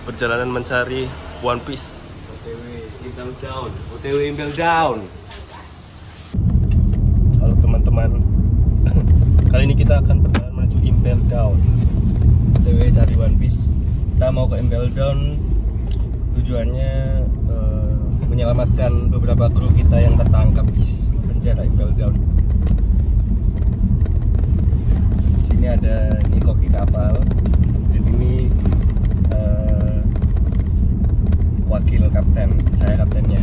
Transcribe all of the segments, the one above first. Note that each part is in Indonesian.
perjalanan mencari One Piece. OTW Impel Down. OTW Impel Down. Halo teman-teman. Kali ini kita akan perjalanan menuju Impel Down. OTW cari One Piece. Kita mau ke Impel Down. Tujuannya menyelamatkan beberapa kru kita yang tertangkap di penjara Impel Down. Di sini ada ini koki kapal dan ini wakil kapten, saya kaptennya.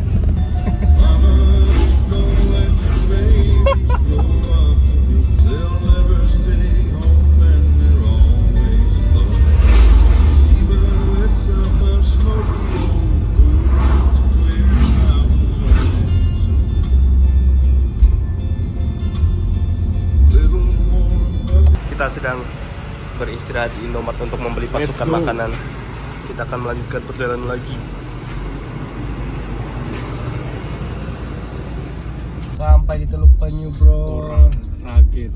Kita sedang beristirahat di Indomaret untuk membeli pasukan makanan. Kita akan melanjutkan perjalanan lagi. Sampai di Teluk Penyu, bro. Sakit.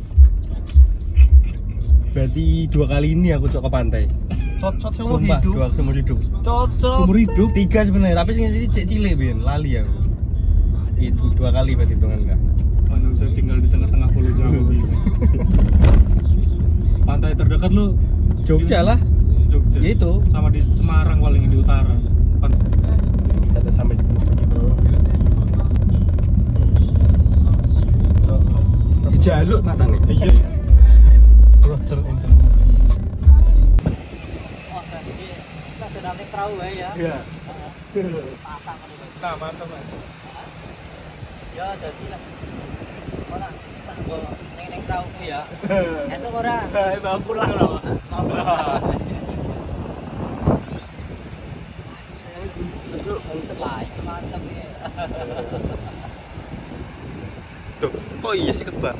Berarti 2 kali ini aku cocok ke pantai. Cocok Seumur hidup. 2 seumur hidup. Cocok. Seumur hidup. 3 sebenarnya, tapi sing cek cilik ben, lali aku. Itu 2 kali berarti hitungan enggak? Manusia tinggal di tengah-tengah Pulau Jawa bisa. Pantai terdekat lu Jogja lah. Jogja. Ya itu. Sama di Semarang paling di utara. Kita udah sampai di Teluk Penyu, bro. Dijaluk matane. Iya. Brother in the movie. Oh, berarti kita sedang naik perahu ya? Iya. Pasang ini. Nah, mantap, Mas. Ya, jadi lah. Orang bisa gua neng perahu ya. Itu orang. Itu pulang loh. Itu Itu mantap ya. Tuh, kok iya sih kebak?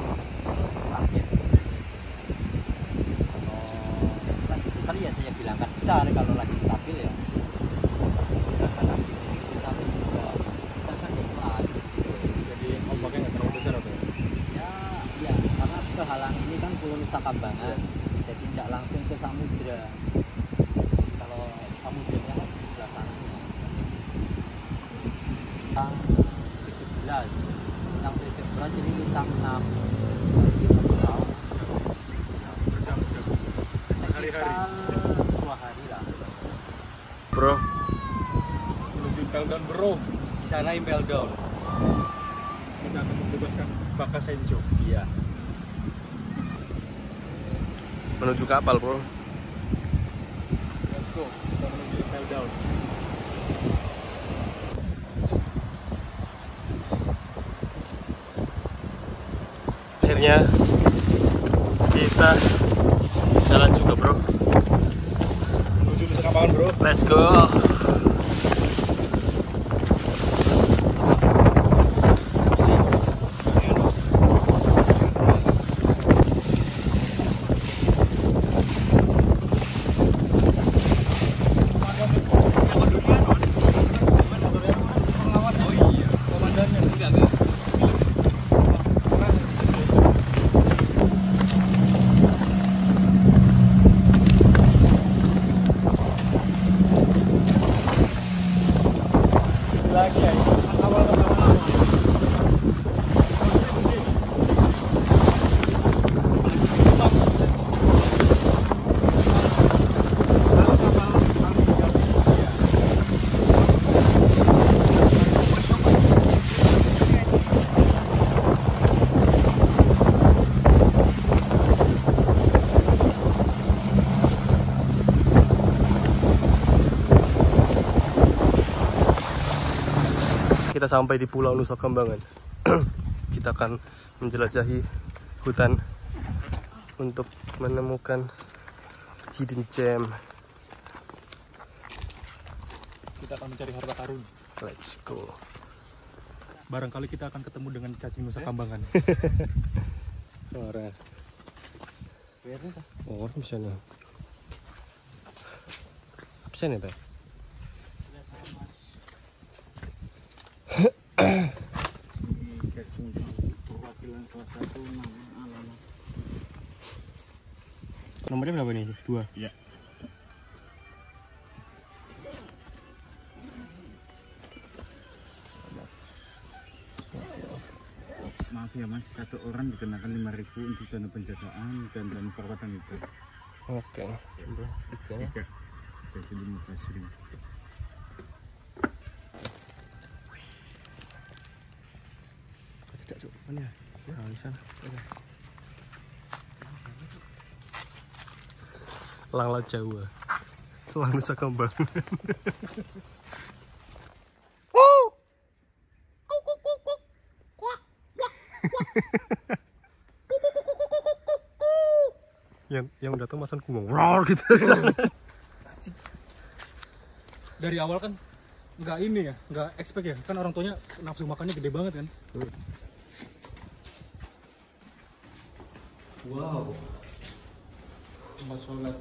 Lagi besar ya saya bilang kan besar kalau lagi stabil ya. Tapi juga kita kan besar. Jadi ombaknya nggak terlalu besar apa ya? Ya, karena kehalang ini kan Pulau Nusa Kambangan, jadi tidak langsung ke samudra. Kalau samudranya kan di sebelah sana. Bintang 17, bintang 17 ini bintang 6. Jadi 1 tahun. Berjam-jam. Hari-hari. Sekitar 2 hari lah. Bro, Menuju Impel Down, bro. di sana Impel Down. Kita akan membebaskan Bakasenjo. Iya. Menuju kapal, bro. Let's go. Kita menuju Impel Down. Akhirnya kita jalan juga, bro. Menuju Nusa Kambangan, bro. Let's go. Lagi ya, awal kita sampai di Pulau Nusa Kambangan. Kita akan menjelajahi hutan untuk menemukan hidden gem. Kita akan mencari harta karun. Let's go. Barangkali kita akan ketemu dengan cacing Nusa Kambangan. Orang. Orang bisa nih. Absen ya, Pak? Perwakilan salah satu nama alam. Nomornya berapa nih? 2? Iya. Mas, satu orang dikenakan 5.000 untuk dana penjagaan dan dana perawatan itu. Oke. Tiga. Jadi 15.000. Tidak cuk, mana ya? Nah, di sana. Lang Laut Jawa. Lang Nusa Kambangan. yang datang masan kumong roar gitu. Dari awal kan nggak ini ya, nggak expect ya, kan orang tuanya nafsu makannya gede banget kan. Wow, tempat sholat.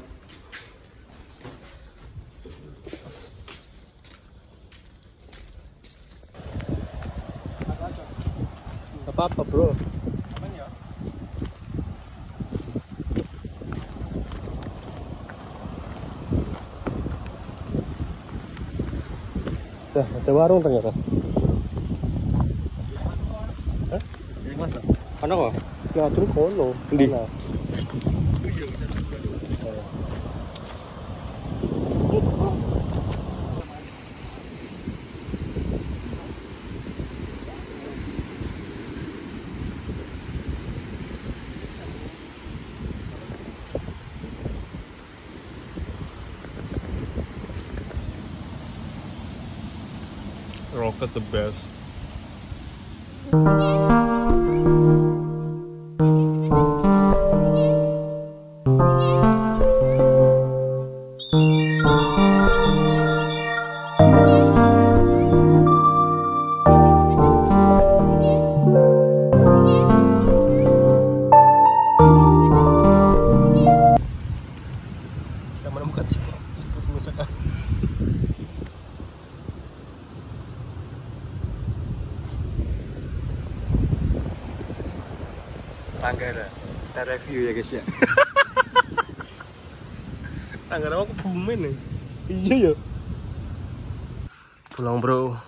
Apa bro? Aman ya? Dah, ada warung ternyata. Hah? Masa? Ana kok? Sing atur kono. Endi? Rocket the best. Kita menemukan siput Nusa Kambangan. Tanggara, kita review ya guys ya. Tanggara aku kebumen nih. Iya ya. Pulang bro.